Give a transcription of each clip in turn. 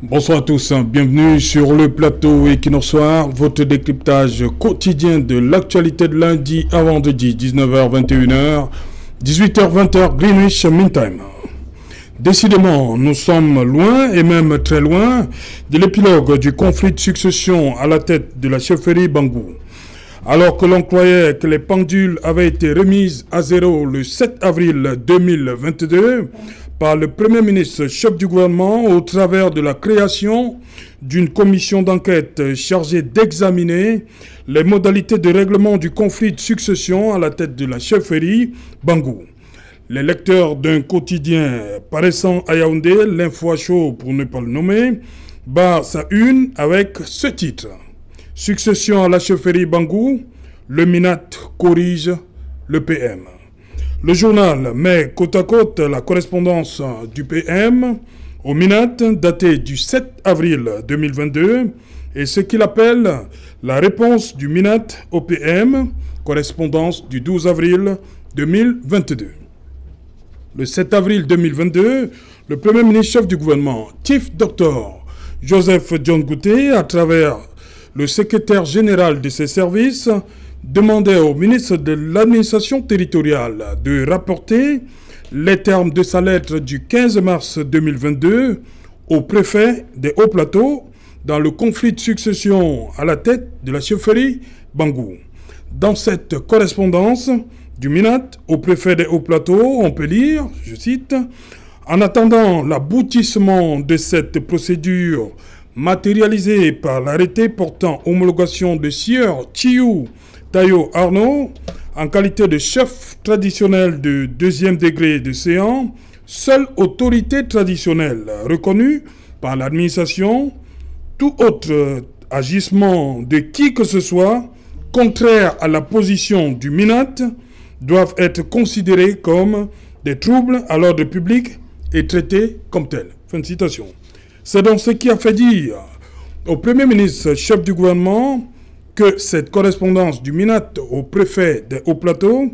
Bonsoir à tous, bienvenue sur le plateau Equinox Soir, votre décryptage quotidien de l'actualité de lundi à vendredi, 19h-21h, 18h-20h, Greenwich Mean Time. Décidément, nous sommes loin et même très loin de l'épilogue du conflit de succession à la tête de la chefferie Bangou. Alors que l'on croyait que les pendules avaient été remises à zéro le 7 avril 2022 par le Premier ministre chef du gouvernement au travers de la création d'une commission d'enquête chargée d'examiner les modalités de règlement du conflit de succession à la tête de la chefferie Bangou. Les lecteurs d'un quotidien paraissant à Yaoundé, l'Info Chaud pour ne pas le nommer, barre sa une avec ce titre. Succession à la chefferie Bangou, le MINAT corrige le PM. Le journal met côte à côte la correspondance du PM au MINAT datée du 7 avril 2022 et ce qu'il appelle la réponse du MINAT au PM, correspondance du 12 avril 2022. Le 7 avril 2022, le Premier ministre chef du gouvernement, Chief Dr Joseph John Gouté, à travers le secrétaire général de ses services, demandait au ministre de l'administration territoriale de rapporter les termes de sa lettre du 15 mars 2022 au préfet des Hauts-Plateaux dans le conflit de succession à la tête de la chefferie Bangou. Dans cette correspondance du MINAT au préfet des Hauts-Plateaux, on peut lire, je cite, « En attendant l'aboutissement de cette procédure matérialisée par l'arrêté portant homologation de Sieur Chiou Tayo Arnaud, en qualité de chef traditionnel de deuxième degré de séant, seule autorité traditionnelle reconnue par l'administration, tout autre agissement de qui que ce soit, contraire à la position du MINAT, doivent être considérés comme des troubles à l'ordre public et traités comme tels. » Fin de citation. C'est donc ce qui a fait dire au Premier ministre chef du gouvernement que cette correspondance du MINAT au préfet des Hauts-Plateaux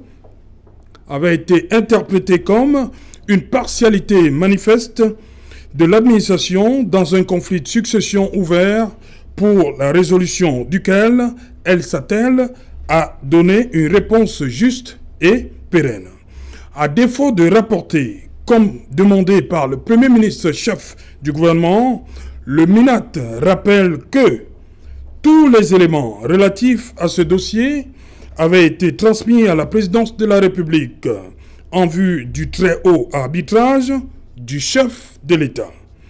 avait été interprétée comme une partialité manifeste de l'administration dans un conflit de succession ouvert pour la résolution duquel elle s'attelle à donner une réponse juste et pérenne. À défaut de rapporter, comme demandé par le Premier ministre chef du gouvernement, le MINAT rappelle que tous les éléments relatifs à ce dossier avaient été transmis à la présidence de la République en vue du très haut arbitrage du chef de l'État.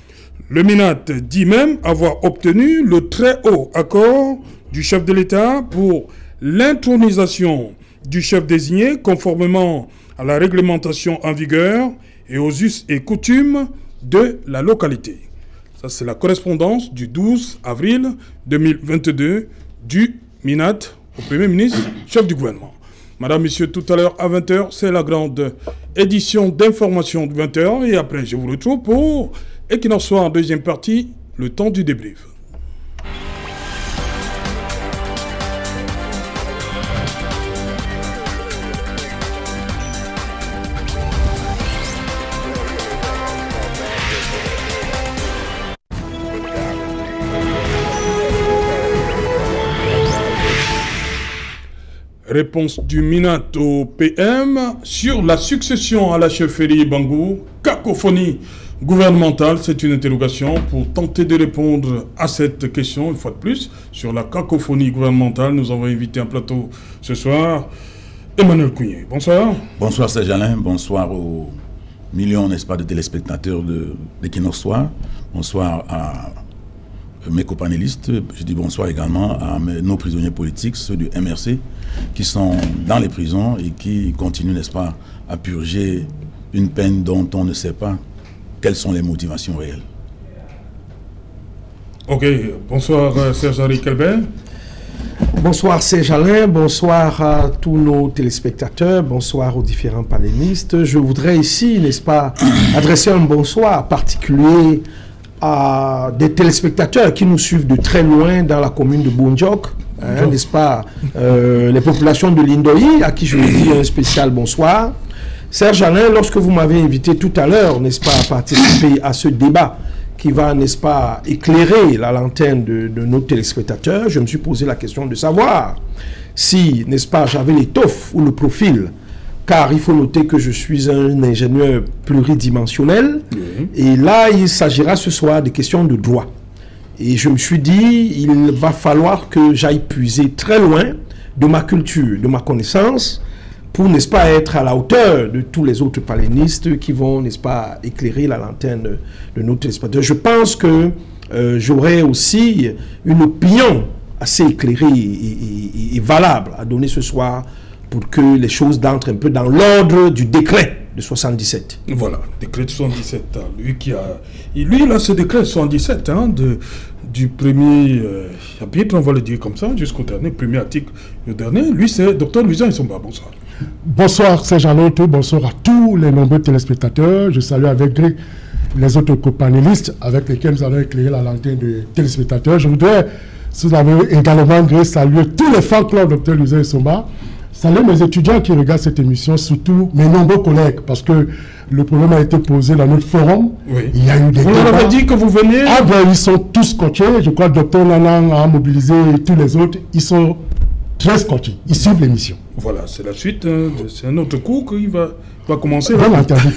Le MINAT dit même avoir obtenu le très haut accord du chef de l'État pour l'intronisation du chef désigné conformément à la réglementation en vigueur et aux us et coutumes de la localité. Ça, c'est la correspondance du 12 avril 2022 du MINAT au Premier ministre, chef du gouvernement. Madame, Monsieur, tout à l'heure à 20h, c'est la grande édition d'information de 20h. Et après, je vous retrouve pour Equinox Soir en deuxième partie, le temps du débrief. Réponse du MINAT au PM sur la succession à la chefferie Bangou. Cacophonie gouvernementale, c'est une interrogation pour tenter de répondre à cette question, une fois de plus, sur la cacophonie gouvernementale. Nous avons invité un plateau ce soir, Emmanuel Kougné. Bonsoir. Bonsoir Serge Alain, bonsoir aux millions, n'est-ce pas, de téléspectateurs d'Equinox Soir. Bonsoir à mes copanélistes. Je dis bonsoir également à nos prisonniers politiques, ceux du MRC, qui sont dans les prisons et qui continuent, n'est-ce pas, à purger une peine dont on ne sait pas quelles sont les motivations réelles. Ok, bonsoir Serge-Henri Kelbert. Bonsoir Serge Alain, bonsoir à tous nos téléspectateurs, bonsoir aux différents panélistes. Je voudrais ici, n'est-ce pas, adresser un bonsoir particulier à des téléspectateurs qui nous suivent de très loin dans la commune de Boundjok, n'est-ce pas, les populations de l'Indoyi, à qui je vous dis un spécial bonsoir. Serge Alain, lorsque vous m'avez invité tout à l'heure, n'est-ce pas, à participer à ce débat qui va, n'est-ce pas, éclairer la lanterne de nos téléspectateurs, je me suis posé la question de savoir si, n'est-ce pas, j'avais l'étoffe ou le profil, car il faut noter que je suis un ingénieur pluridimensionnel, et là, il s'agira ce soir des questions de droit. Et je me suis dit, il va falloir que j'aille puiser très loin de ma culture, de ma connaissance, pour, n'est-ce pas, être à la hauteur de tous les autres palénistes qui vont, n'est-ce pas, éclairer la lanterne de nos téléspectateurs. Je pense que j'aurai aussi une opinion assez éclairée et valable à donner ce soir pour que les choses entrent un peu dans l'ordre du décret de 77. Voilà, décret de 77. Lui, là, ce décret de 77, du premier chapitre, on va le dire comme ça, jusqu'au dernier, premier article, le dernier, lui, c'est Dr Louison Issomba. Bonsoir. Bonsoir, c'est Jean-Claude, bonsoir à tous les nombreux téléspectateurs. Je salue avec les autres copanélistes avec lesquels nous allons éclairer la lanterne des téléspectateurs. Je voudrais, si vous avez également saluer tous les fans clubs Dr Louison Issomba. Salut mes étudiants qui regardent cette émission, surtout mes nombreux collègues, parce que le problème a été posé dans notre forum. Oui. Il y a eu des débats. On leur avait dit que vous veniez. Ah ben, ils sont tous scotchés. Je crois que Dr Nanang a mobilisé tous les autres. Ils sont très scotchés. Ils suivent l'émission. Voilà, c'est la suite. C'est un autre coup qui va commencer. Bien entendu.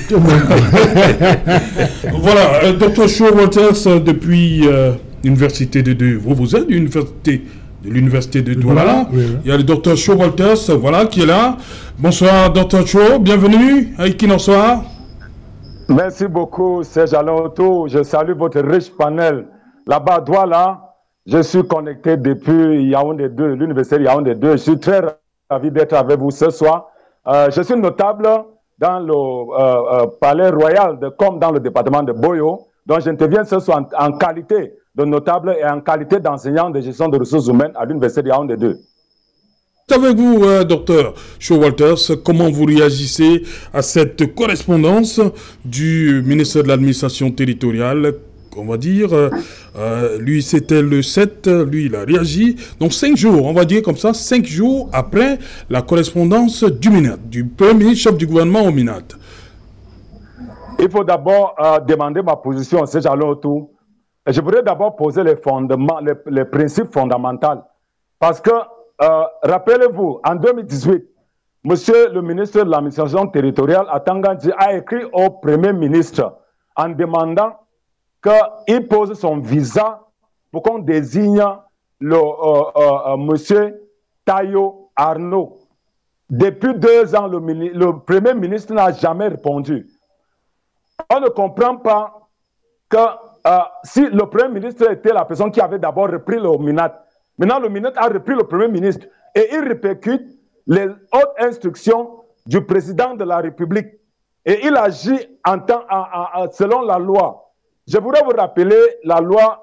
Voilà, Dr Showalters, depuis l'université de Deux. Vous êtes de l'université de Douala. Oui. Il y a le Dr Showalters, voilà, qui est là. Bonsoir, Dr Show. Bienvenue à Equinox Soir. Merci beaucoup, Serge Alonto. Je salue votre riche panel. Là-bas à Douala, je suis connecté depuis Yaoundé 2, l'université Yaoundé 2. Je suis très ravi d'être avec vous ce soir. Je suis notable dans le palais royal comme dans le département de Boyo. Donc j'interviens ce soir en qualité de notable et en qualité d'enseignant de gestion de ressources humaines à l'université Yaoundé 2. Avec vous, docteur Showalters, comment vous réagissez à cette correspondance du ministre de l'administration territoriale, on va dire, lui c'était le 7, lui il a réagi, donc 5 jours, on va dire comme ça, 5 jours après la correspondance du MINAT, du premier chef du gouvernement au MINAT. Il faut d'abord demander ma position, c'est j'allais autour. Je voudrais d'abord poser les fondements, les principes fondamentaux. Parce que, rappelez-vous, en 2018, monsieur le ministre de l'administration territoriale, Atangandji, a écrit au Premier ministre en demandant qu'il pose son visa pour qu'on désigne monsieur Tayo Arnaud. Depuis 2 ans, le Premier ministre n'a jamais répondu. On ne comprend pas que si le Premier ministre était la personne qui avait d'abord repris le MINAT, maintenant le MINAT a repris le Premier ministre et il répercute les hautes instructions du président de la République et il agit selon la loi. Je voudrais vous rappeler la loi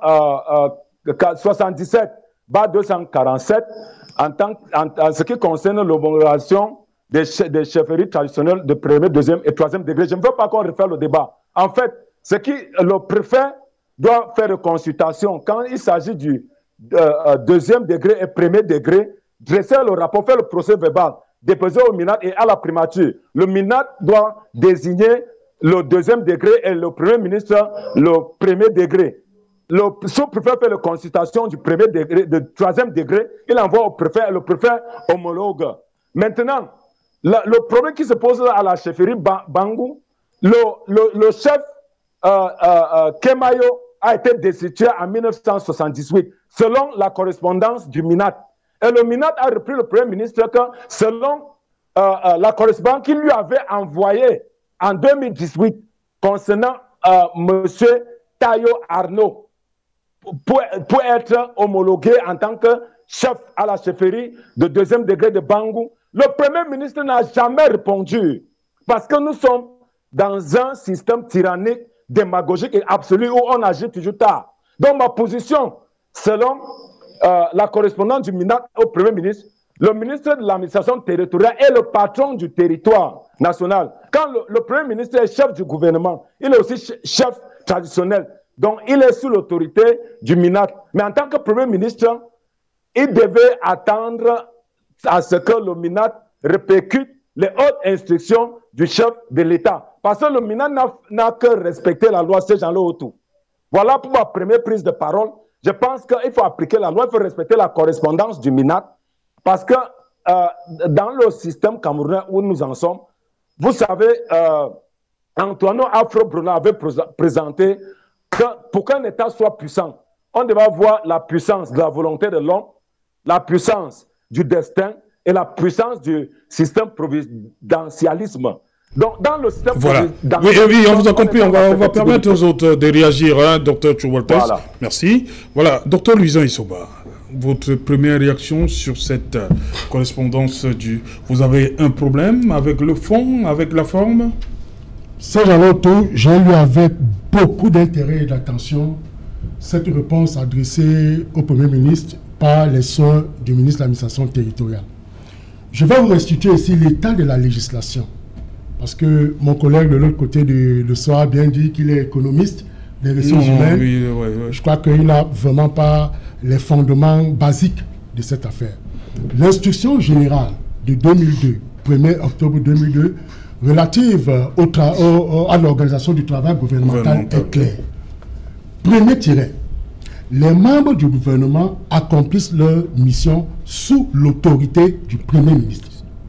77/247 en ce qui concerne l'homologation des chefferies traditionnelles de premier, deuxième et troisième degré. Je ne veux pas qu'on refasse le débat. En fait, le préfet doit faire consultation quand il s'agit du deuxième degré et premier degré, dresser le rapport, faire le procès verbal, déposer au MINAT et à la primature. Le MINAT doit désigner le deuxième degré et le premier ministre le premier degré. Le sous-préfet fait la consultation du premier degré, du troisième degré, il envoie au préfet et le préfet homologue. Maintenant, le problème qui se pose à la chefferie Bangou, le chef Kemayo a été destitué en 1978 selon la correspondance du MINAT. Et le MINAT a repris le Premier ministre que selon la correspondance qu'il lui avait envoyée en 2018 concernant M. Tayo Arnaud pour être homologué en tant que chef à la chefferie de deuxième degré de Bangou. Le Premier ministre n'a jamais répondu parce que nous sommes dans un système tyrannique, démagogique et absolu où on agit toujours tard. Donc ma position, selon la correspondance du MINAT au Premier ministre, le ministre de l'administration territoriale est le patron du territoire national. Quand le Premier ministre est chef du gouvernement, il est aussi chef traditionnel. Donc il est sous l'autorité du MINAT. Mais en tant que Premier ministre, il devait attendre à ce que le MINAT répercute les hautes instructions du chef de l'État. Parce que le MINAT n'a que respecté la loi, ces gens-là autour. Voilà pour ma première prise de parole. Je pense qu'il faut appliquer la loi, il faut respecter la correspondance du MINAT, parce que dans le système camerounais où nous en sommes, vous savez, Antoine Afro-Bruno avait présenté que pour qu'un État soit puissant, on devait avoir la puissance de la volonté de l'homme, la puissance du destin et la puissance du système providentialisme. Donc, dans le système oui, on vous a compris. On va permettre aux autres de réagir, hein, Dr. Chouwaltes. Voilà. Merci. Voilà, Dr. Louison Issoba, votre première réaction sur cette correspondance Vous avez un problème avec le fond, avec la forme? Serge-Aloto, j'ai lu avec beaucoup d'intérêt et d'attention cette réponse adressée au Premier ministre par les soins du ministre de l'Administration territoriale. Je vais vous restituer ici l'état de la législation. Parce que mon collègue de l'autre côté de soir a bien dit qu'il est économiste des ressources humaines. Oui. Je crois qu'il n'a vraiment pas les fondements basiques de cette affaire. L'instruction générale de 2002, 1er octobre 2002, relative à l'organisation du travail gouvernemental est claire. Premier tiret. Les membres du gouvernement accomplissent leur mission sous l'autorité du Premier ministre.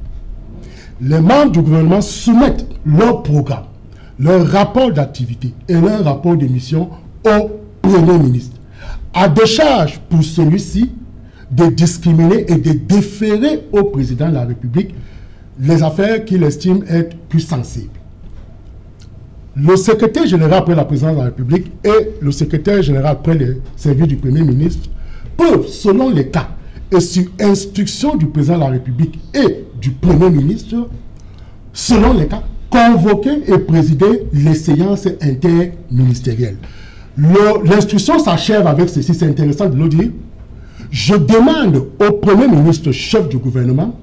Les membres du gouvernement soumettent leur programme, leur rapport d'activité et leur rapport de mission au Premier ministre. À décharge pour celui-ci de discriminer et de déférer au président de la République les affaires qu'il estime être plus sensibles. Le secrétaire général après la présidence de la République et le secrétaire général après les services du Premier ministre peuvent, selon les cas, et sur instruction du président de la République et du Premier ministre, selon les cas, convoquer et présider les séances interministérielles. L'instruction s'achève avec ceci, c'est intéressant de le dire. Je demande au Premier ministre, chef du gouvernement,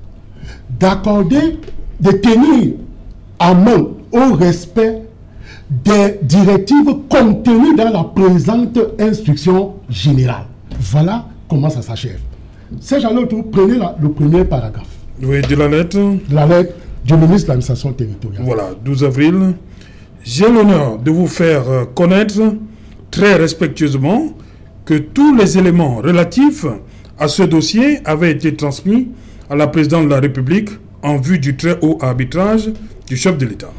d'accorder, de tenir à main au respect des directives contenues dans la présente instruction générale. Voilà comment ça s'achève. Serge Aloto, prenez le premier paragraphe. Oui, de la lettre. De la lettre du ministre de l'Administration territoriale. Voilà, 12 avril. J'ai l'honneur de vous faire connaître très respectueusement que tous les éléments relatifs à ce dossier avaient été transmis à la présidente de la République en vue du très haut arbitrage du chef de l'État.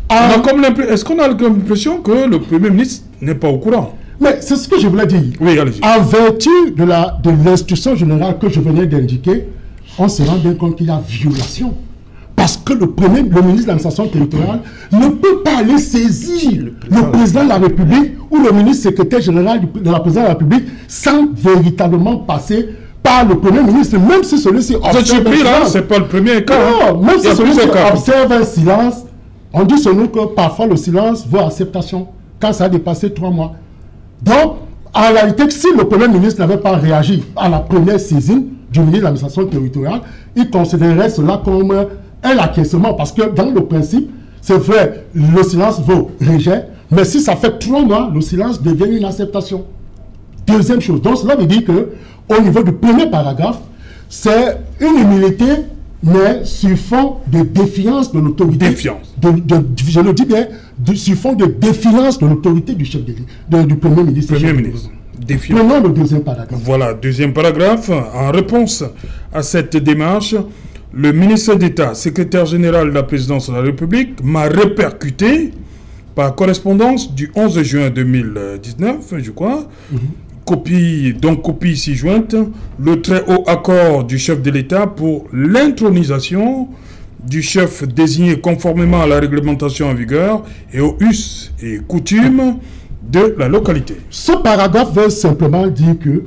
Est-ce qu'on a l'impression que le Premier ministre n'est pas au courant? Mais c'est ce que je voulais dire. Oui, allez-y. En vertu de l'instruction générale que je venais d'indiquer, on se rend bien compte qu'il y a violation. Parce que le ministre de l'Administration territoriale ne peut pas aller saisir le président de la République ou le ministre secrétaire général de la présidence de la République sans véritablement passer par le Premier ministre, même si celui-ci observe un silence. C'est pas le premier cas. Non, même si celui-ci observe un silence, on dit sur nous que parfois le silence vaut acceptation quand ça a dépassé 3 mois. Donc, en réalité, si le Premier ministre n'avait pas réagi à la première saisine du ministre de l'Administration territoriale, il considérerait cela comme un acquiescement, parce que dans le principe, c'est vrai, le silence vaut rejet, mais si ça fait 3 mois, le silence devient une acceptation. Deuxième chose, donc cela veut dire que au niveau du premier paragraphe, c'est une immunité, mais sur fond de défiance de l'autorité. Défiance. Je le dis bien, sur fond de défiance de l'autorité du chef du Premier ministre. Premier ministre. Défiance. Prenons le deuxième paragraphe. Voilà, deuxième paragraphe. En réponse à cette démarche, le ministre d'État, secrétaire général de la présidence de la République, m'a répercuté par correspondance du 11 juin 2019, je crois, copie ici jointe, le très haut accord du chef de l'État pour l'intronisation du chef désigné conformément à la réglementation en vigueur et aux us et coutumes de la localité. Ce paragraphe veut simplement dire que,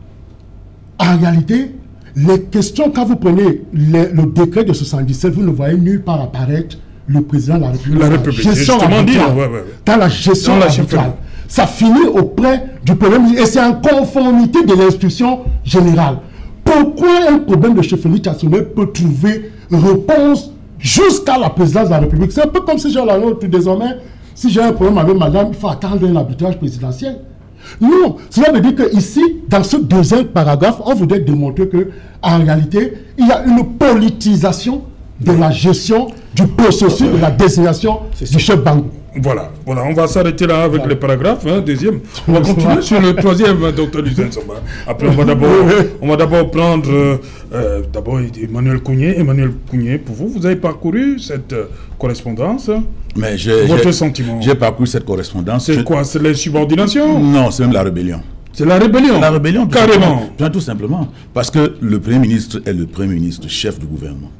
en réalité, les questions, quand vous prenez le décret de 77, vous ne voyez nulle part apparaître le président de la République. La République, dans la gestion arbitrale. Ça finit auprès du Premier ministre et c'est en conformité de l'instruction générale. Pourquoi un problème de chefferie traditionnelle peut trouver réponse jusqu'à la présidence de la République? C'est un peu comme si j'ai la nôtre désormais. Si j'ai un problème avec madame, il faut attendre un arbitrage présidentiel. Non, cela veut dire qu'ici, dans ce deuxième paragraphe, on voudrait démontrer qu'en réalité, il y a une politisation de la gestion du processus de la désignation du chef Bangou. Voilà, on va s'arrêter là avec les paragraphes, deuxième. On va continuer sur le troisième, docteur Lucien Samba. Après, on va d'abord prendre Emmanuel Kounié, pour vous, vous avez parcouru cette correspondance. Mais votre sentiment? J'ai parcouru cette correspondance. C'est quoi? C'est l'insubordination? Non, c'est même la rébellion. C'est la rébellion? La rébellion, carrément. Bien tout simplement. Parce que le Premier ministre est le Premier ministre, chef du gouvernement.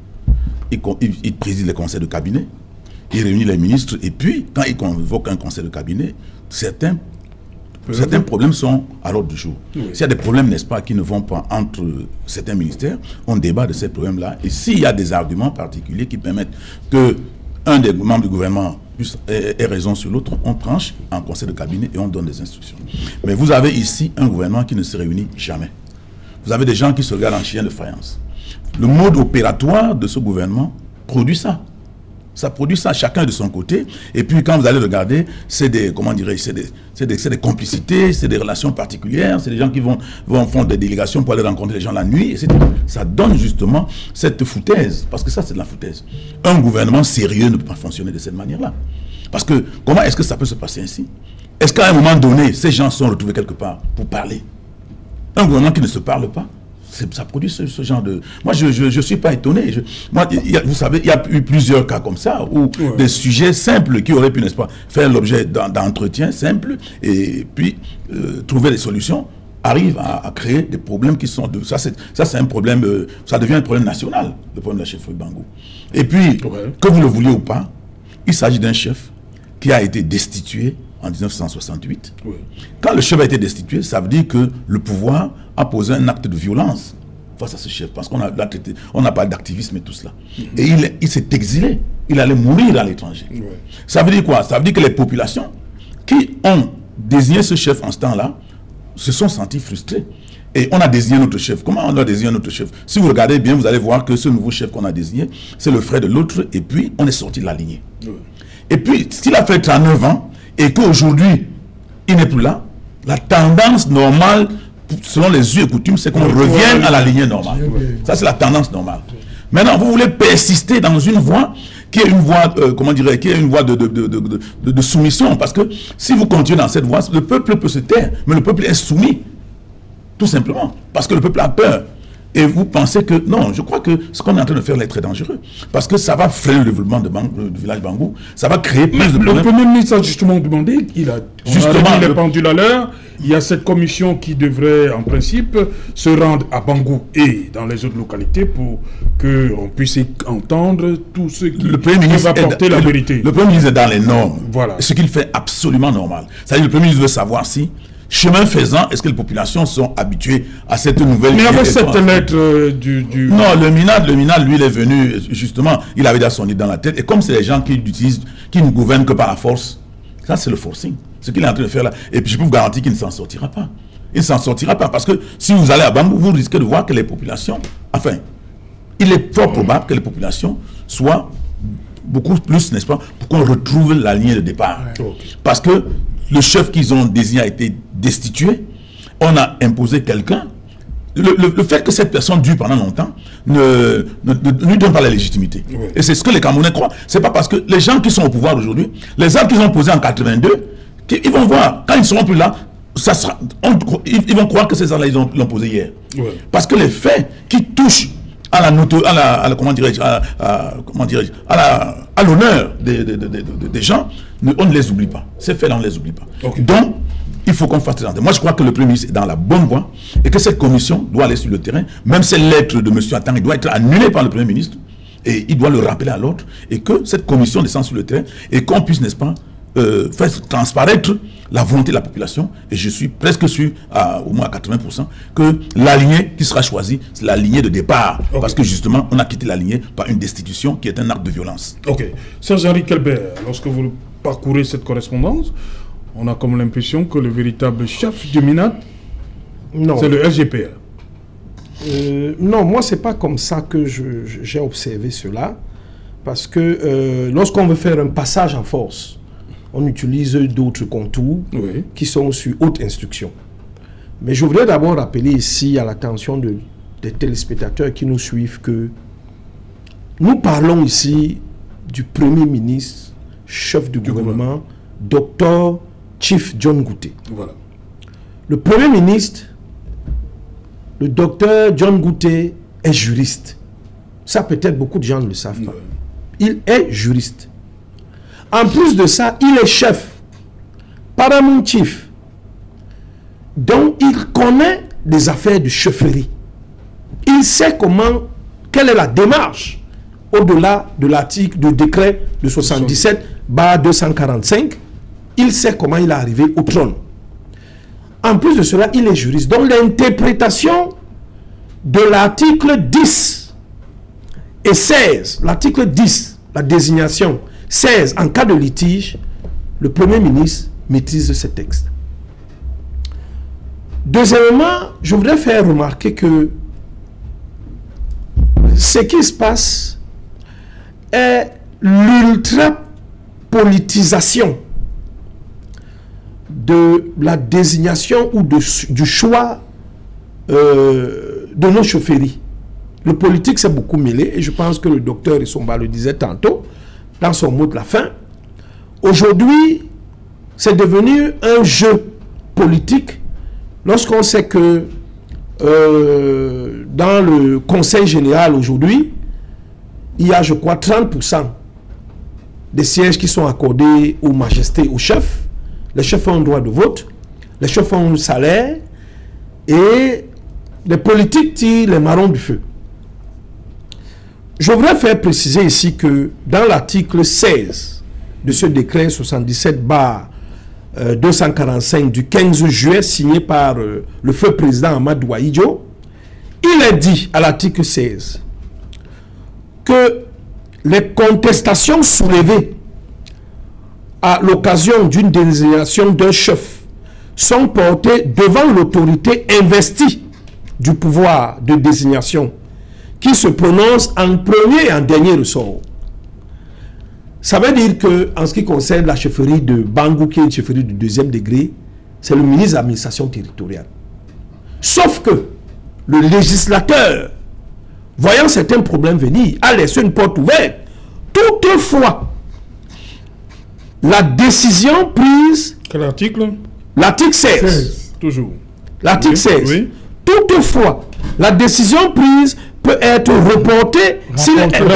Il préside les conseils de cabinet. Il réunit les ministres et puis, quand il convoque un conseil de cabinet, certains problèmes sont à l'ordre du jour. Oui. S'il y a des problèmes, n'est-ce pas, qui ne vont pas entre certains ministères, on débat de ces problèmes-là. Et s'il y a des arguments particuliers qui permettent qu'un des membres du gouvernement ait raison sur l'autre, on tranche en conseil de cabinet et on donne des instructions. Mais vous avez ici un gouvernement qui ne se réunit jamais. Vous avez des gens qui se regardent en chien de faïence. Le mode opératoire de ce gouvernement produit ça. Ça produit ça chacun de son côté. Et puis quand vous allez regarder, c'est des, comment dirais-je, c'est des complicités, c'est des relations particulières, c'est des gens qui vont faire des délégations pour aller rencontrer les gens la nuit, etc. Ça donne justement cette foutaise, parce que ça c'est de la foutaise. Un gouvernement sérieux ne peut pas fonctionner de cette manière-là. Parce que comment est-ce que ça peut se passer ainsi? Est-ce qu'à un moment donné, ces gens sont retrouvés quelque part pour parler? Un gouvernement qui ne se parle pas, ça produit ce genre de... Moi, je ne suis pas étonné. Vous savez, il y a eu plusieurs cas comme ça, où des sujets simples qui auraient pu, n'est-ce pas, faire l'objet d'entretiens simples, et puis trouver des solutions, arrivent à créer des problèmes qui sont... Ça, c'est un problème... ça devient un problème national, le problème de la chefferie Bangou. Et puis, que vous le vouliez ou pas, il s'agit d'un chef qui a été destitué en 1968. Oui. Quand le chef a été destitué, ça veut dire que le pouvoir a posé un acte de violence face à ce chef, parce qu'on n'a pas d'activisme et tout cela. Et il s'est exilé, il allait mourir à l'étranger. Oui. Ça veut dire quoi? Ça veut dire que les populations qui ont désigné ce chef en ce temps-là se sont senties frustrées. Et on a désigné notre chef. Comment on a désigné notre chef? Si vous regardez bien, vous allez voir que ce nouveau chef qu'on a désigné, c'est le frère de l'autre, et puis on est sorti de la lignée. Oui. Et puis, s'il a fait 39 ans, et qu'aujourd'hui, il n'est plus là, la tendance normale, selon les us et coutumes, c'est qu'on revienne à la lignée normale. Ça, c'est la tendance normale. Maintenant, vous voulez persister dans une voie qui est une voie, comment dirais-je, qui est une voie de soumission. Parce que si vous continuez dans cette voie, le peuple peut se taire, mais le peuple est soumis. Tout simplement. Parce que le peuple a peur. Et vous pensez que... Non, je crois que ce qu'on est en train de faire là est très dangereux. Parce que ça va freiner le développement du village Bangou. Ça va créer plus de problèmes. Le Premier ministre a justement demandé, il a les pendules à l'heure. Il y a cette commission qui devrait, en principe, se rendre à Bangou et dans les autres localités pour qu'on puisse entendre tout ce qui va apporter la vérité. Le Premier ministre est dans les normes. Voilà. Ce qu'il fait absolument normal. C'est-à-dire que le Premier ministre veut savoir si... Chemin faisant, est-ce que les populations sont habituées à cette nouvelle... Mais avec cette lettre Non, le MINAD, lui, il est venu, justement, il avait déjà son idée dans la tête. Et comme c'est les gens qui l'utilisent, qui ne gouvernent que par la force, ça, c'est le forcing. Ce qu'il est en train de faire là. Et puis, je peux vous garantir qu'il ne s'en sortira pas. Il ne s'en sortira pas. Parce que si vous allez à Bangou, vous risquez de voir que les populations... Enfin, il est fort probable que les populations soient beaucoup plus, n'est-ce pas, pour qu'on retrouve la ligne de départ. Parce que le chef qu'ils ont désigné a été destitué, on a imposé quelqu'un. Le fait que cette personne dure pendant longtemps ne lui donne pas la légitimité. Oui. Et c'est ce que les Camerounais croient. C'est pas parce que les gens qui sont au pouvoir aujourd'hui, les actes qu'ils ont posés en 82, ils vont voir, quand ils ne seront plus là, ça sera, ils vont croire que ces actes-là, ils l'ont posé hier. Oui. Parce que les faits qui touchent à l'honneur des gens, on ne les oublie pas. Ces faits-là, on ne les oublie pas. Okay. Donc, il faut qu'on fasse attention. Moi, je crois que le Premier ministre est dans la bonne voie et que cette commission doit aller sur le terrain. Même cette lettre de M. Attang, il doit être annulée par le Premier ministre et il doit le rappeler à l'ordre et que cette commission descende sur le terrain et qu'on puisse, n'est-ce pas, faire transparaître la volonté de la population. Et je suis presque sûr, au moins à 80%, que la lignée qui sera choisie, c'est la lignée de départ. Okay. Parce que justement, on a quitté la lignée par une destitution qui est un acte de violence. Ok. Serge Henri Kelbert, lorsque vous parcourez cette correspondance, on a comme l'impression que le véritable chef du MINAD, c'est le SGPR. Non, moi, c'est pas comme ça que j'ai observé cela. Parce que lorsqu'on veut faire un passage en force, on utilise d'autres contours qui sont sur haute instruction. Mais je voudrais d'abord rappeler ici à l'attention des téléspectateurs qui nous suivent que nous parlons ici du Premier ministre, chef du gouvernement, Dr Chief John Gouté. Voilà. Le Premier ministre, le docteur John Gouté, est juriste. Ça, peut-être beaucoup de gens ne le savent pas. Il est juriste. En plus de ça, il est chef, Paramount Chief. Donc, il connaît des affaires de chefferie. Il sait comment, quelle est la démarche au-delà de l'article, du décret de 77/245. Il sait comment il est arrivé au trône. En plus de cela, il est juriste. Donc, l'interprétation de l'article 10 et 16, l'article 10, la désignation, 16, en cas de litige, le Premier ministre maîtrise ces textes. Deuxièmement, je voudrais faire remarquer que ce qui se passe est l'ultra-politisation de la désignation ou du choix de nos chaufferies. Le politique s'est beaucoup mêlé et je pense que le docteur Issomba le disait tantôt dans son mot de la fin. Aujourd'hui, c'est devenu un jeu politique lorsqu'on sait que dans le Conseil général aujourd'hui, il y a, je crois, 30% des sièges qui sont accordés aux majestés, aux chefs. Les chefs ont un droit de vote, les chefs ont un salaire et les politiques tirent les marrons du feu. Je voudrais faire préciser ici que dans l'article 16 de ce décret 77/245 du 15 juillet signé par le feu président Amadou Ahidjo, il est dit à l'article 16 que les contestations soulevées à l'occasion d'une désignation d'un chef sont portées devant l'autorité investie du pouvoir de désignation qui se prononce en premier et en dernier ressort. Ça veut dire que en ce qui concerne la chefferie de Bangou, qui est une chefferie du 2e degré, c'est le ministre de l'administration territoriale. Sauf que le législateur, voyant certains problèmes venir, a laissé une porte ouverte. Toutefois, la décision prise... Quel article? L'article 16. Toujours. L'article 16. Oui. Toutefois, la décision prise peut être reportée s'il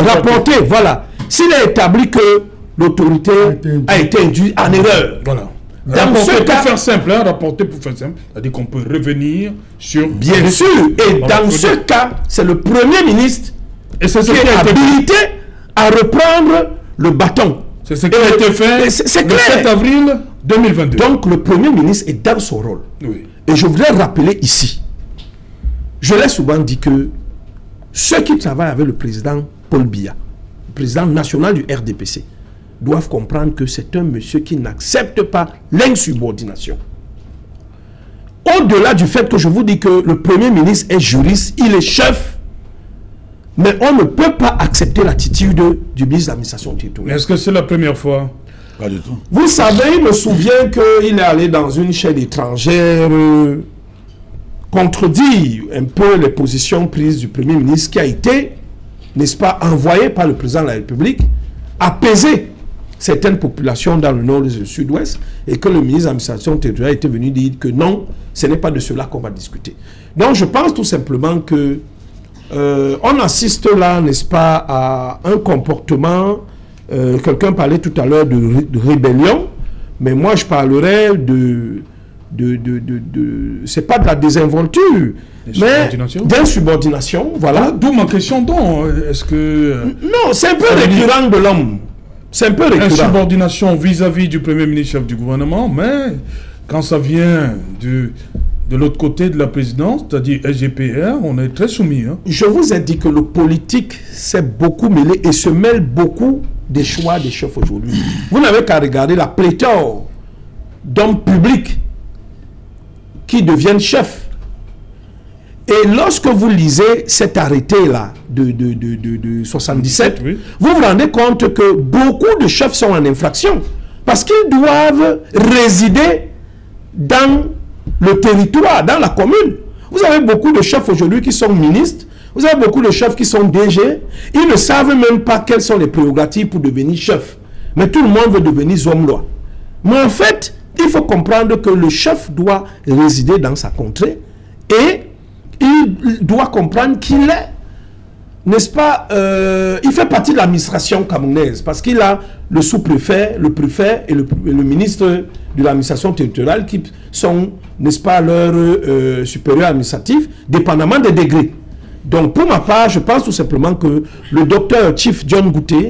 est établi que l'autorité a été induite en erreur. Voilà. Dans ce cas, pour faire simple, rapporter pour faire simple, c'est-à-dire qu'on peut revenir sur... Bien sûr, et dans ce cas, c'est le Premier ministre et c'est qui est habilité à reprendre le bâton. C'est ce qui a été fait le 7 avril 2022. Donc le Premier ministre est dans son rôle. Oui. Et je voudrais rappeler ici, je l'ai souvent dit que ceux qui travaillent avec le président Paul Biya, le président national du RDPC, doivent comprendre que c'est un monsieur qui n'accepte pas l'insubordination. Au-delà du fait que je vous dis que le Premier ministre est juriste, il est chef, mais on ne peut pas accepter l'attitude du ministre de l'administration territoriale. Est-ce que c'est la première fois? Pas du tout. Vous savez, il me souvient qu'il est allé dans une chaîne étrangère contredire un peu les positions prises du Premier ministre qui a été, n'est-ce pas, envoyé par le président de la République, apaiser certaines populations dans le nord et le sud-ouest, et que le ministre de l'administration territoriale était venu dire que non, ce n'est pas de cela qu'on va discuter. Donc je pense tout simplement que on assiste là, n'est-ce pas, à un comportement, quelqu'un parlait tout à l'heure de rébellion, mais moi je parlerais c'est pas de la désinvolture, mais d'insubordination, voilà. D'où ma question donc, est-ce que... non, c'est un peu récurrent de l'homme. C'est un peu récurrent. Insubordination vis-à-vis du Premier ministre chef du gouvernement, mais quand ça vient de l'autre côté de la présidence, c'est-à-dire SGPR, on est très soumis. Hein. Je vous ai dit que le politique s'est beaucoup mêlé et se mêle beaucoup des choix des chefs aujourd'hui. Vous n'avez qu'à regarder la pléthore d'hommes publics qui deviennent chefs. Et lorsque vous lisez cet arrêté-là de 77, oui, vous vous rendez compte que beaucoup de chefs sont en infraction parce qu'ils doivent résider dans le territoire, dans la commune. Vous avez beaucoup de chefs aujourd'hui qui sont ministres, vous avez beaucoup de chefs qui sont DG, ils ne savent même pas quelles sont les prérogatives pour devenir chef. Mais tout le monde veut devenir homme-loi. Mais en fait, il faut comprendre que le chef doit résider dans sa contrée et il doit comprendre qu'il est, n'est-ce pas, il fait partie de l'administration camerounaise parce qu'il a le sous-préfet, le préfet et le ministre de l'administration territoriale qui sont, n'est-ce pas, leurs supérieurs administratifs, dépendamment des degrés. Donc, pour ma part, je pense tout simplement que le docteur Chief John Gouté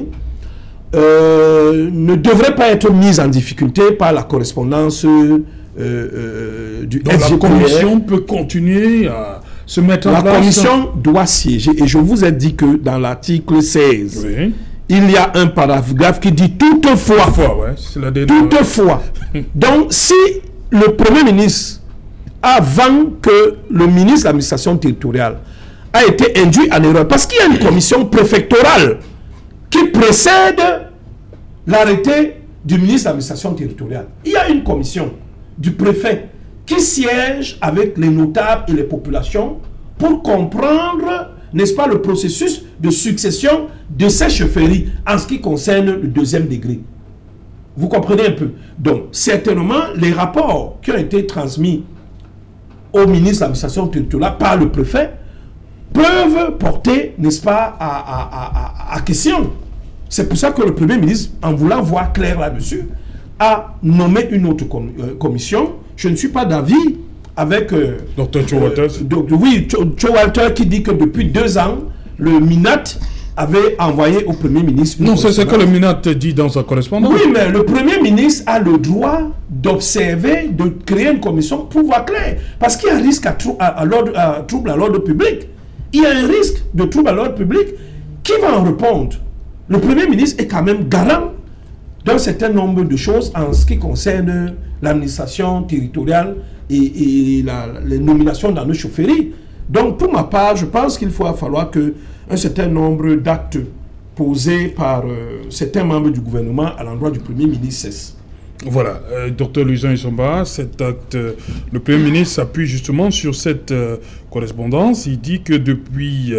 ne devrait pas être mis en difficulté par la correspondance du Donc, SGPR. la commission peut continuer à se mettre en place. La commission doit siéger. Et je vous ai dit que dans l'article 16, Oui. il y a un paragraphe qui dit toutefois. Ouais, c'est la dernière. Toutefois. Donc, si le Premier ministre, avant que le ministre de l'administration territoriale a été induit en erreur, parce qu'il y a une commission préfectorale qui précède l'arrêté du ministre de l'administration territoriale. Il y a une commission du préfet qui siège avec les notables et les populations pour comprendre, n'est-ce pas, le processus de succession de ces chefferies en ce qui concerne le deuxième degré. Vous comprenez un peu? Donc, certainement, les rapports qui ont été transmis au ministre de l'administration territoriale par le préfet peuvent porter, n'est-ce pas, à question. C'est pour ça que le Premier ministre, en voulant voir clair là-dessus, a nommé une autre commission. Je ne suis pas d'avis avec... Dr. Joe Walters. Oui, Joe Walters qui dit que depuis 2 ans, le MINAT avait envoyé au Premier ministre... Non, c'est ce que le MINAT dit dans sa correspondance. Oui, mais le Premier ministre a le droit d'observer, de créer une commission pour voir clair. Parce qu'il y a un risque à trouble à l'ordre public. Il y a un risque de trouble à l'ordre public. Qui va en répondre? Le Premier ministre est quand même garant d'un certain nombre de choses en ce qui concerne l'administration territoriale et les nominations dans nos chaufferies. Donc, pour ma part, je pense qu'il va falloir qu'un certain nombre d'actes posés par certains membres du gouvernement à l'endroit du Premier ministre cessent. Voilà, Dr. Louison Isomba, cet acte, le Premier ministre s'appuie justement sur cette correspondance. Il dit que depuis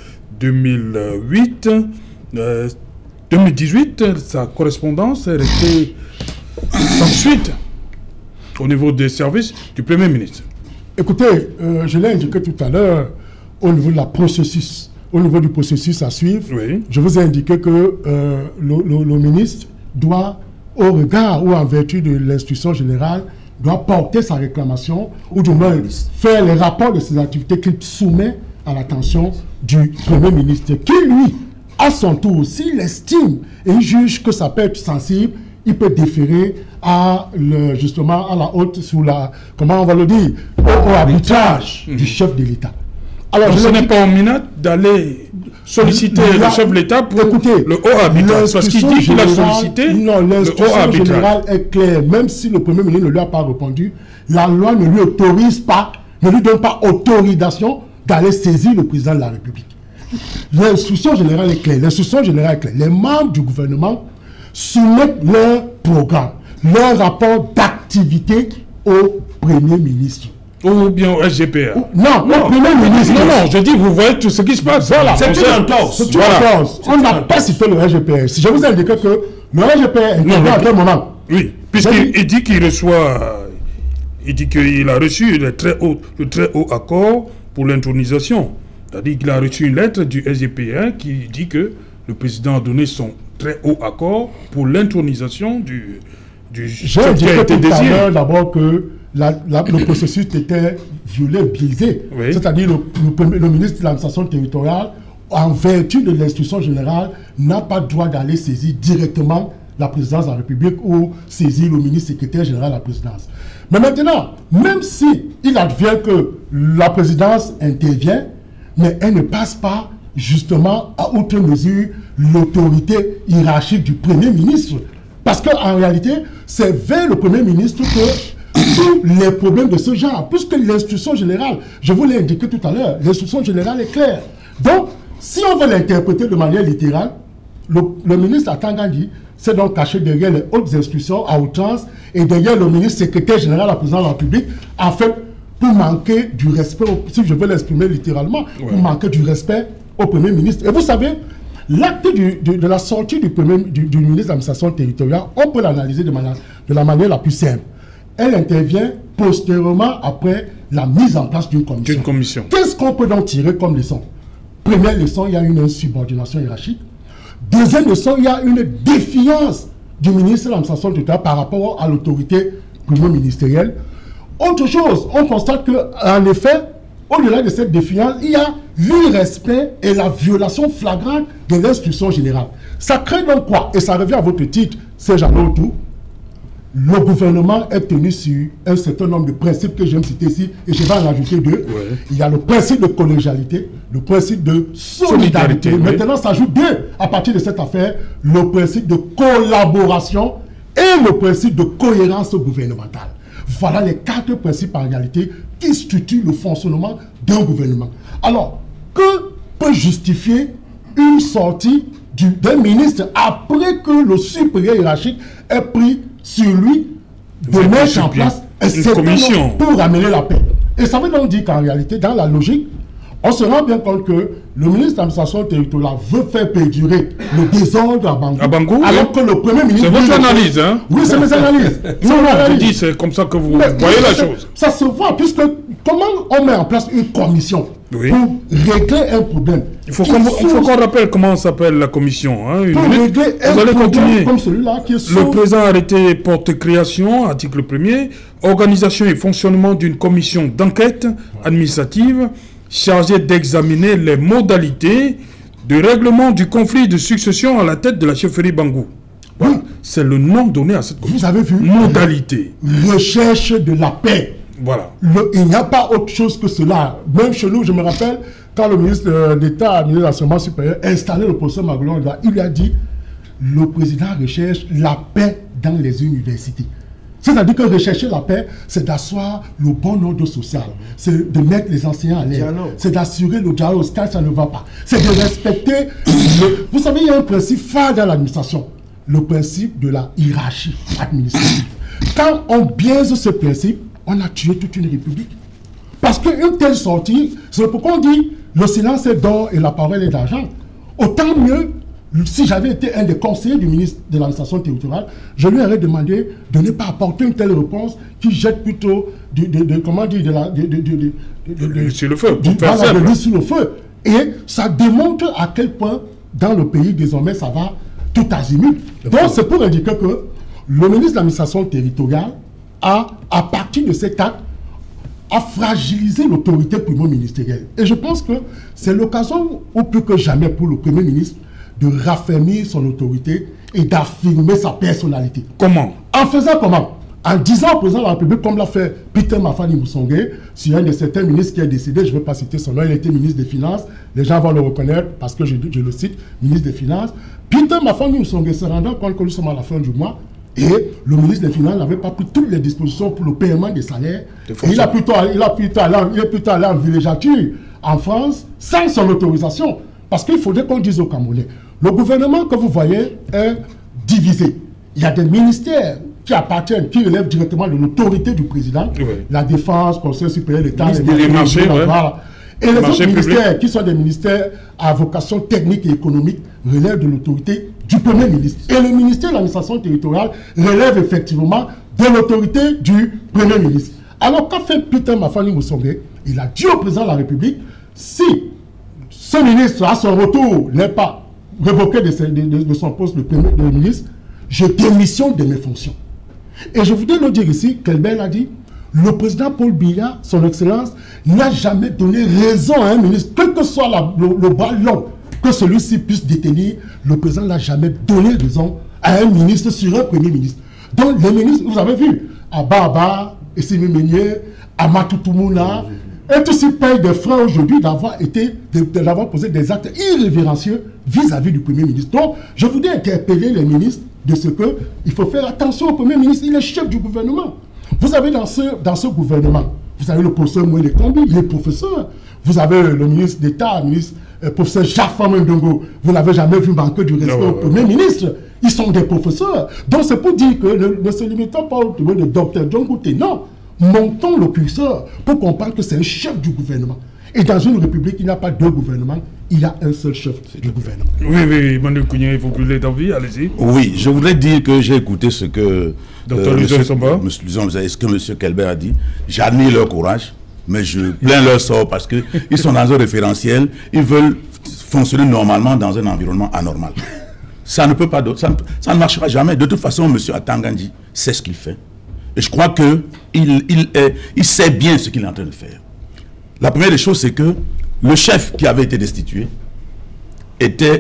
2018, sa correspondance est restée sans suite au niveau des services du Premier ministre. Écoutez, je l'ai indiqué tout à l'heure, au niveau de la processus, au niveau du processus à suivre, Oui. je vous ai indiqué que le ministre doit, au regard ou en vertu de l'instruction générale, doit porter sa réclamation ou du moins faire les rapports de ses activités qu'il soumet à l'attention du Premier ministre, qui lui, à son tour, s'il estime et il juge que ça peut être sensible, il peut déférer à justement à la haute, sous la, comment on va le dire, au arbitrage du chef de l'État. Alors, donc ce n'est pas au MINAT d'aller solliciter le chef de l'État pour écoutez, le haut arbitrage, parce qu'il dit qu'il a sollicité non, le haut l'instruction générale arbitrage. est claire, même si le Premier ministre ne lui a pas répondu, la loi ne lui autorise pas, ne lui donne pas autorisation d'aller saisir le président de la République. L'instruction générale est claire. L'instruction générale est claire. Les membres du gouvernement soumettent leur programme, leur rapport d'activité au Premier ministre. Ou bien au SGPR. Non, au Premier ministre. Non, je dis, vous voyez tout ce qui se passe. Voilà. C'est une entorse. C'est une entorse. On n'a pas cité le RGPR. Si je vous ai indiqué que le RGPR intervient à quel moment? Oui, puisqu'il dit qu'il reçoit, il dit qu'il a reçu le très haut accord pour l'intronisation. C'est-à-dire qu'il a reçu une lettre du SGPR qui dit que le président a donné son très haut accord pour l'intronisation du J'ai indiqué tout à l'heure d'abord que le processus était violé, biaisé. Oui. C'est-à-dire le ministre de l'administration territoriale, en vertu de l'instruction générale, n'a pas le droit d'aller saisir directement la présidence de la République ou saisir le ministre secrétaire général de la présidence. Mais maintenant, même si il advient que la présidence intervient, mais elle ne passe pas justement à outre mesure l'autorité hiérarchique du Premier ministre. Parce qu'en réalité, c'est vers le Premier ministre que tous les problèmes de ce genre, puisque l'instruction générale, je vous l'ai indiqué tout à l'heure, l'instruction générale est claire. Donc, si on veut l'interpréter de manière littérale, le ministre Atangandi s'est donc caché derrière les hautes instructions à outrance et derrière le ministre secrétaire général de la présidence de la République, en fait, pour manquer du respect, si je veux l'exprimer littéralement, pour manquer du respect au Premier ministre. Et vous savez, L'acte de la sortie du ministre de l'administration territoriale, on peut l'analyser de la manière la plus simple. Elle intervient postérieurement après la mise en place d'une commission. Qu'est-ce qu'on peut donc tirer comme leçon? Première leçon, il y a une insubordination hiérarchique. Deuxième leçon, il y a une défiance du ministre de l'administration territoriale par rapport à l'autorité primo-ministérielle. Autre chose, on constate qu'en effet, au-delà de cette défiance, il y a l'irrespect et la violation flagrante de l'instruction générale. Ça crée donc quoi? Et ça revient à votre titre, c'est Jean tout. Le gouvernement est tenu sur un certain nombre de principes que j'aime citer ici, et je vais en ajouter deux. Ouais. Il y a le principe de collégialité, le principe de solidarité. Maintenant, s'ajoute deux, à partir de cette affaire, le principe de collaboration et le principe de cohérence gouvernementale. Voilà les quatre principes en réalité qui structurent le fonctionnement d'un gouvernement. Alors, que peut justifier une sortie d'un ministre après que le supérieur hiérarchique ait pris sur lui de mettre en place une commission pour amener la paix? Et ça veut donc dire qu'en réalité, dans la logique, on se rend bien compte que le ministre de l'administration territoriale veut faire perdurer le désordre à Bangou, alors que le premier ministre... C'est votre analyse, hein? Oui, c'est mes analyses. Je dis, c'est comme ça que vous voyez la chose. Ça se voit, puisque comment on met en place une commission pour régler un problème? Il faut qu'on rappelle comment s'appelle la commission. Hein, pour régler un problème comme celui-là qui est le présent arrêté porte création, article 1er, organisation et fonctionnement d'une commission d'enquête administrative chargé d'examiner les modalités de règlement du conflit de succession à la tête de la chefferie Bangou. Voilà. C'est le nom donné à cette commission. Vous avez vu? Modalité. Recherche de la paix. Voilà. Il n'y a pas autre chose que cela. Même chez nous, je me rappelle, quand le ministre d'État, le ministre de l'enseignement supérieur, installé le professeur Maglon, il lui a dit, le président recherche la paix dans les universités. C'est-à-dire que rechercher la paix, c'est d'asseoir le bon ordre social, c'est de mettre les enseignants à l'aise, c'est d'assurer le dialogue quand ça ne va pas, c'est de respecter... Vous savez, il y a un principe phare dans l'administration, le principe de la hiérarchie administrative. Quand on biaise ce principe, on a tué toute une république. Parce qu'une telle sortie, c'est pourquoi on dit le silence est d'or et la parole est d'argent. Autant mieux, si j'avais été un des conseillers du ministre de l'administration territoriale, je lui aurais demandé de ne pas apporter une telle réponse qui jette plutôt sur le feu. Sur le feu. Et ça démontre à quel point dans le pays désormais ça va tout azimut. Donc c'est pour indiquer que le ministre de l'administration territoriale a, à partir de cet acte, a fragilisé l'autorité primo-ministérielle. Et je pense que c'est l'occasion, au plus que jamais, pour le Premier ministre de raffermir son autorité et d'affirmer sa personnalité. Comment? En faisant comment? En disant au président de la République, comme l'a fait Peter Mafani Moussongé, sur un de certains ministres qui est décédé, je ne vais pas citer son nom, il était ministre des Finances, les gens vont le reconnaître parce que je le cite, ministre des Finances. Peter Mafani Moussongé se rendant compte que nous sommes à la fin du mois, et le ministre des Finances n'avait pas pris toutes les dispositions pour le paiement des salaires. Il est plutôt allé en villégiature en France sans son autorisation. Parce qu'il faudrait qu'on dise aux Camerounais, le gouvernement que vous voyez est divisé. Il y a des ministères qui appartiennent, qui relèvent directement de l'autorité du président, la défense, conseil supérieur de l'État, les marchés, et les autres ministères qui sont des ministères à vocation technique et économique relèvent de l'autorité du Premier ministre. Et le ministère de l'administration territoriale relève effectivement de l'autorité du Premier ministre. Alors qu'a fait Peter Mafani Moussongé? Il a dit au président de la République, si ce ministre, à son retour, n'est pas révoqué de son poste de Premier ministre, je démissionne de mes fonctions. Et je voudrais le dire ici, Kelbel a dit, le président Paul Biya, son excellence, n'a jamais donné raison à un ministre, quel que soit le bras long que celui-ci puisse détenir, le président n'a jamais donné raison à un ministre sur un Premier ministre. Donc les ministres, vous avez vu, Ababa, Essimi Meunier, Amatoutoumouna, et tous ces payent des freins aujourd'hui d'avoir posé des actes irrévérencieux vis-à-vis du Premier ministre. Donc, je voudrais interpeller les ministres de ce qu'il faut faire attention au Premier ministre. Il est chef du gouvernement. Vous avez dans ce gouvernement, vous avez le professeur Moué Kambi, il est professeur. Vous avez le ministre d'État, le professeur Jacques Ndongo. Vous n'avez jamais vu manquer du respect au Premier ministre. Ils sont des professeurs. Donc, c'est pour dire que ne se limitons pas au de docteur John Gouté. Non. Montons le curseur pour comprendre que c'est un chef du gouvernement. Et dans une république, il n'y a pas deux gouvernements, il y a un seul chef du gouvernement. Oui, Manu Kougné, vous voulez d'envie, allez-y. Oui, je voudrais dire que j'ai écouté ce que ce que M. Kelber a dit. J'admire leur courage, mais je plains leur sort parce qu'ils sont dans un référentiel, ils veulent fonctionner normalement dans un environnement anormal. Ça ne peut pas, ça ne marchera jamais. De toute façon, M. Atangandji sait ce qu'il fait. Et je crois qu'il sait bien ce qu'il est en train de faire. La première des choses, c'est que le chef qui avait été destitué était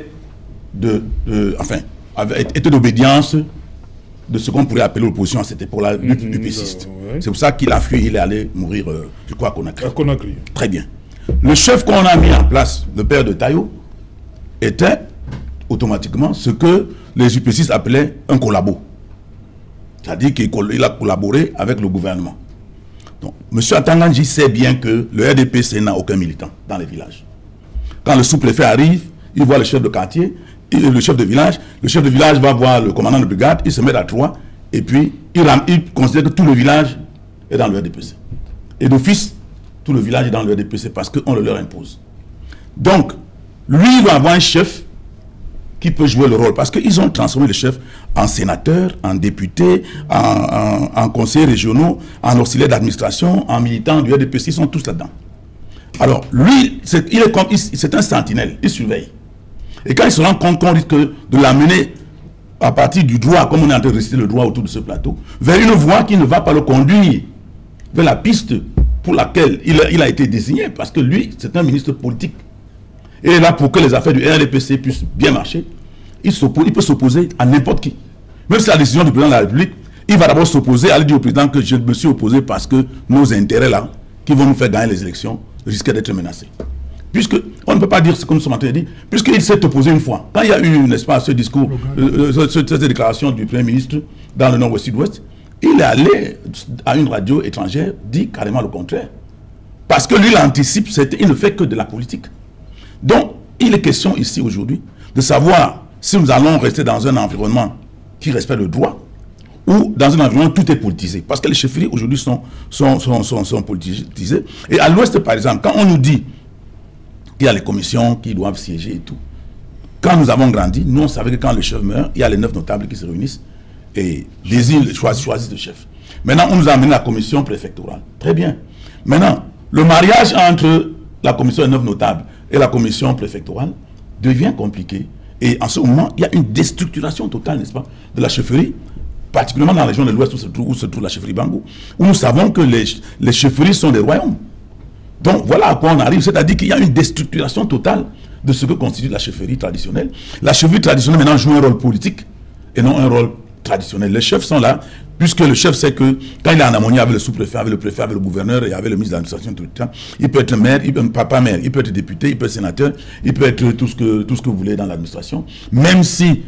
d'obédience de ce qu'on pourrait appeler l'opposition à cette époque-là, du péciste. C'est pour ça qu'il a fui, il est allé mourir, je crois, à Conakry. Très bien. Le chef qu'on a mis en place, le père de Tayo, était automatiquement ce que les UPCistes appelaient un collabo. C'est-à-dire qu'il a collaboré avec le gouvernement. Donc, M. Atangandji sait bien que le RDPC n'a aucun militant dans les villages. Quand le sous-préfet arrive, il voit le chef de quartier, le chef de village va voir le commandant de brigade, ils se mettent à trois, et puis il considère que tout le village est dans le RDPC. Et d'office, tout le village est dans le RDPC parce qu'on le leur impose. Donc, lui, il va avoir un chef qui peut jouer le rôle, parce qu'ils ont transformé le chef en sénateur, en député, en conseillers régionaux, en auxiliaire d'administration, en militant du RDPC, ils sont tous là-dedans. Alors, lui, c'est un sentinelle, il surveille. Et quand il se rend compte qu'on risque de l'amener à partir du droit, comme on est en train de réciter le droit autour de ce plateau, vers une voie qui ne va pas le conduire vers la piste pour laquelle il a été désigné, parce que lui, c'est un ministre politique. Et là, pour que les affaires du RDPC puissent bien marcher, il peut s'opposer à n'importe qui. Même si la décision du président de la République, il va d'abord s'opposer, aller dire au président que je me suis opposé parce que nos intérêts là, qui vont nous faire gagner les élections, risquaient d'être menacés. Puisque, on ne peut pas dire ce que nous sommes en train de dire, puisqu'il s'est opposé une fois. Quand il y a eu, n'est-ce pas, ce discours, cette déclaration du Premier ministre dans le Nord-Ouest Sud-Ouest, il est allé à une radio étrangère dire carrément le contraire. Parce que lui, il anticipe, il ne fait que de la politique. Donc, il est question ici aujourd'hui de savoir si nous allons rester dans un environnement qui respecte le droit ou dans un environnement où tout est politisé. Parce que les chefferies aujourd'hui sont politisées. Et à l'Ouest, par exemple, quand on nous dit qu'il y a les commissions qui doivent siéger et tout, quand nous avons grandi, nous on savait que quand le chef meurt, il y a les 9 notables qui se réunissent et choisissent le chef. Maintenant, on nous a amené la commission préfectorale. Très bien. Maintenant, le mariage entre la commission des 9 notables et la commission préfectorale devient compliqué. Et en ce moment, il y a une déstructuration totale, n'est-ce pas, de la chefferie, particulièrement dans la région de l'Ouest où se trouve la chefferie Bangou, où nous savons que les chefferies sont des royaumes. Donc voilà à quoi on arrive, c'est-à-dire qu'il y a une déstructuration totale de ce que constitue la chefferie traditionnelle. La chefferie traditionnelle maintenant joue un rôle politique et non un rôle traditionnel. Les chefs sont là, puisque le chef sait que quand il est en harmonie avec le sous-préfet, avec le préfet, avec le gouverneur et avec le ministre de l'administration, tout le temps, il peut être maire, pas maire, il peut être député, il peut être sénateur, il peut être tout ce que vous voulez dans l'administration. Même si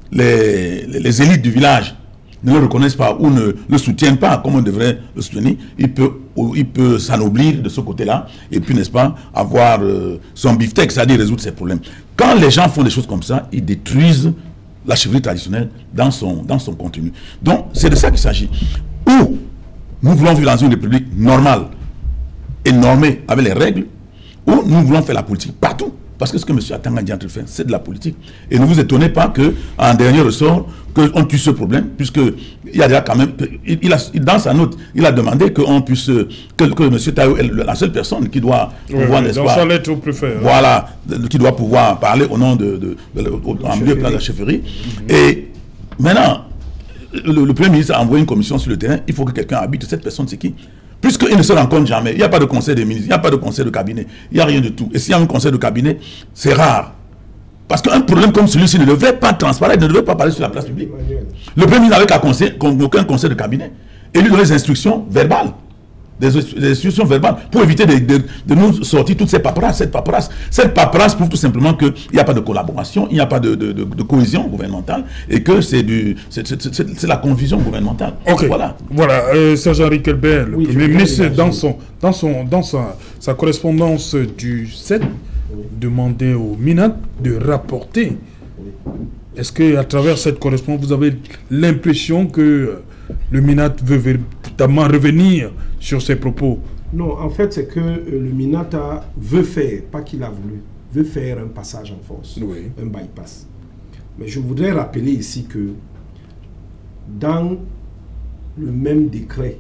les élites du village ne le reconnaissent pas ou ne le soutiennent pas comme on devrait le soutenir, il peut s'ennoblir de ce côté-là et puis, n'est-ce pas, avoir son beefsteak, c'est-à-dire résoudre ses problèmes. Quand les gens font des choses comme ça, ils détruisent la chefferie traditionnelle dans son contenu. Donc, c'est de ça qu'il s'agit. Ou nous voulons vivre dans une république normale et normée avec les règles, ou nous voulons faire la politique partout. Parce que ce que M. Atangandji est en train de faire, c'est de la politique. Et ne vous étonnez pas qu'en dernier ressort, qu'on tue ce problème, puisqu'il y a déjà quand même, dans sa note, il a demandé qu'on puisse, que M. Tayo est la seule personne qui doit pouvoir, n'est-ce pas, dans sa lettre au préfet. Voilà, qui doit pouvoir parler au nom en milieu de la chefferie. Et maintenant, le Premier ministre a envoyé une commission sur le terrain, il faut que quelqu'un habite. Cette personne, c'est qui? Puisqu'il ne se rencontre jamais, il n'y a pas de conseil des ministres, il n'y a pas de conseil de cabinet, il n'y a rien de tout. Et s'il y a un conseil de cabinet, c'est rare. Parce qu'un problème comme celui-ci ne devait pas transparaître, ne devait pas parler sur la place publique. Le Premier ministre n'avait aucun conseil de cabinet. Et lui donnait des instructions verbales. Des instructions verbales pour éviter de nous sortir toutes ces paperasses. Cette paperasse prouve tout simplement qu'il n'y a pas de collaboration, il n'y a pas de cohésion gouvernementale et que c'est la confusion gouvernementale. Ok. Voilà. Sergent Riquelbert, le Premier ministre, dans sa correspondance du 7, demandait au MINAT de rapporter. Est-ce qu'à travers cette correspondance, vous avez l'impression que le MINAT veut véritablement revenir sur ses propos Non, en fait, c'est que le Minata veut faire, pas qu'il a voulu, veut faire un passage en force, Oui. un bypass. Mais je voudrais rappeler ici que dans le même décret,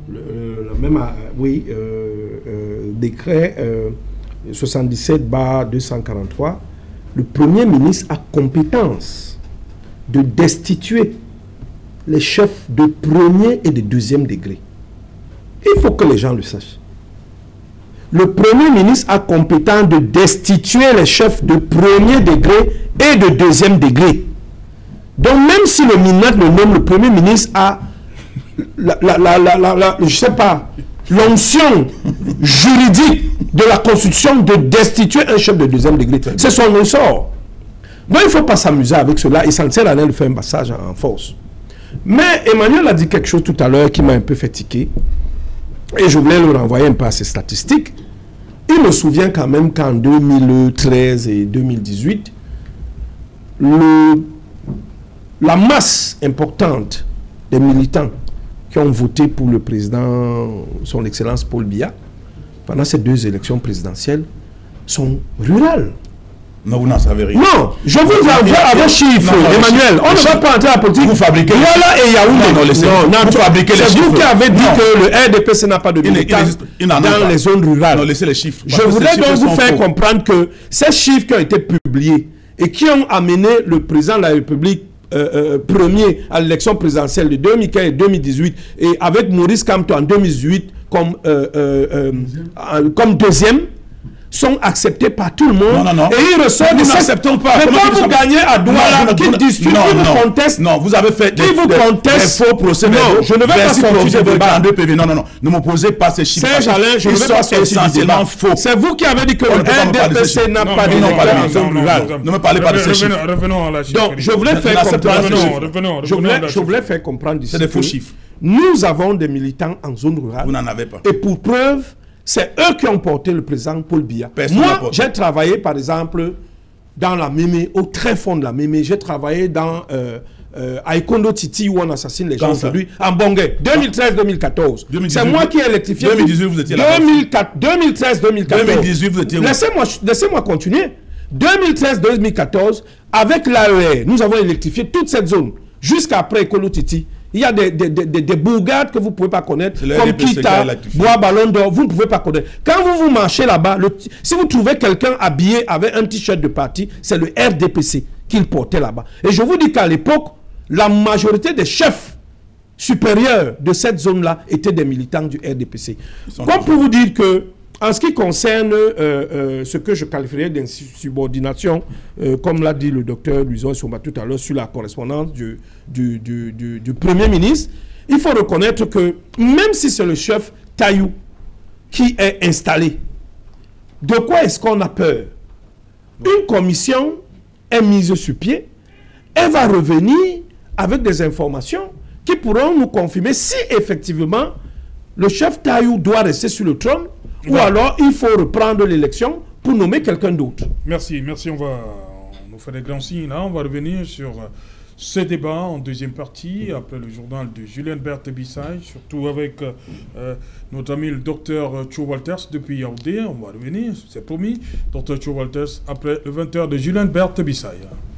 décret 77/243, le Premier ministre a compétence de destituer les chefs de premier et de deuxième degré. Il faut que les gens le sachent. Le Premier ministre a compétence de destituer les chefs de premier degré et de deuxième degré. Donc même si le Minat le nomme, le Premier ministre a je sais pas, l'onction juridique de la Constitution de destituer un chef de deuxième degré. C'est son ressort. Donc il ne faut pas s'amuser avec cela et ça ne sert à rien de faire un passage en force. Mais Emmanuel a dit quelque chose tout à l'heure qui m'a un peu fait tiquer. Et je voulais le renvoyer un peu à ces statistiques. Il me souvient quand même qu'en 2013 et 2018, la masse importante des militants qui ont voté pour le président, son Excellence Paul Biya, pendant ces 2 élections présidentielles, sont rurales. Non, vous n'en savez rien. Non, je vous envoie à vos chiffres, Emmanuel. On ne va pas entrer à la politique. Vous fabriquez. Voilà et Yaoundé. Vous fabriquez les chiffres. C'est vous qui avez dit que le RDPC n'a pas de militants dans les zones rurales. Non, laissez les chiffres. Je voudrais donc vous faire comprendre que ces chiffres qui ont été publiés et qui ont amené le président de la République premier à l'élection présidentielle de 2015 et 2018 et avec Maurice Kamto en 2018 comme deuxième, sont acceptés par tout le monde. Non. Et ils ressortent de ça. N'acceptons pas. Mais quand vous gagnez à Douala, qui discute, qui vous conteste. Non, vous avez fait des faux procès. Non, je ne vais pas sortir de débat en 2 PV. Non. Ne m'opposez pas ces chiffres. Serge Alain, je ne vais pas sortir du débat. C'est vous qui avez dit que le RDPC n'a pas de Ne me parlez pas de ces chiffres. Revenons à la chiffre. Donc, je voulais faire comprendre. Je voulais faire comprendre ici. C'est des faux chiffres. Nous avons des militants en zone rurale. Vous n'en avez pas. Et pour preuve, c'est eux qui ont porté le président Paul Biya. Moi, j'ai travaillé, par exemple, dans la Mémé, au très fond de la Mémé. J'ai travaillé dans Aïkondo Titi, où on assassine les gens aujourd'hui, en Bongé, 2013-2014. C'est moi qui ai électrifié. 2018, vous étiez là. 2013-2014. 2018, vous étiez où? Laissez-moi continuer. 2013-2014, avec l'AER, nous avons électrifié toute cette zone, jusqu'à après Aïkondo Titi. Il y a des bourgades que vous ne pouvez pas connaître, comme Kita, Bois, Ballon d'Or, vous ne pouvez pas connaître. Quand vous marchez là-bas, si vous trouvez quelqu'un habillé avec un t-shirt de parti, c'est le RDPC qu'il portait là-bas. Et je vous dis qu'à l'époque, la majorité des chefs supérieurs de cette zone-là étaient des militants du RDPC. Comme pour vous dire que, en ce qui concerne ce que je qualifierais d'insubordination, comme l'a dit le docteur Louison Somba tout à l'heure sur la correspondance du Premier ministre, il faut reconnaître que même si c'est le chef Taïou qui est installé, de quoi est-ce qu'on a peur? Une commission est mise sur pied, elle va revenir avec des informations qui pourront nous confirmer si effectivement le chef Taïou doit rester sur le trône ou alors il faut reprendre l'élection pour nommer quelqu'un d'autre. Merci. On nous fait des grands signes là. On va revenir sur ce débat en deuxième partie, après le journal de Julien Berthe Bissay, surtout avec notre ami le docteur Cho Walters depuis Yaoundé. On va revenir, c'est promis, docteur Cho Walters, après le 20h de Julien Berthe Bissay.